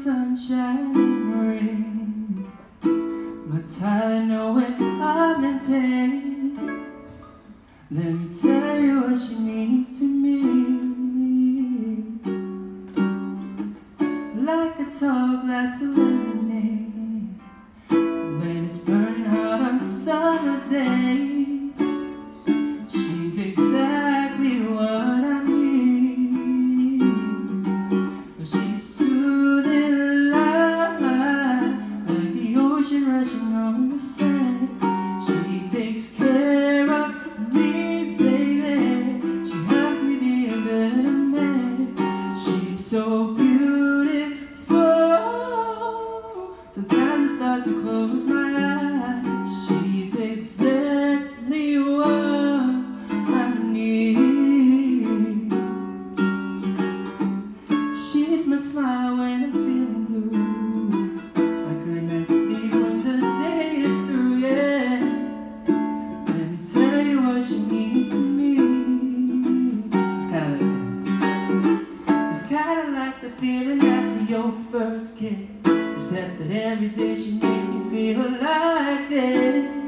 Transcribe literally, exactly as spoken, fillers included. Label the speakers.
Speaker 1: sunshine rain, my darling, know when I'm in pain. Let me tell you what she means to me. Like a tall glass of lemonade when it's burning hot on summer days. She's exactly what I need. She's soothing love, like the ocean rushing on the sand. She takes care of me, baby. She helps me be a better man. She's so beautiful. Sometimes I start to close my eyes. She's exactly what I need. She's my smile when I'm feeling blue. I could not sleep when the day is through, yeah. Let me tell you what she means to me. She's kinda like this. It's kinda like the feeling after your first kiss, except that every day she makes me feel like this.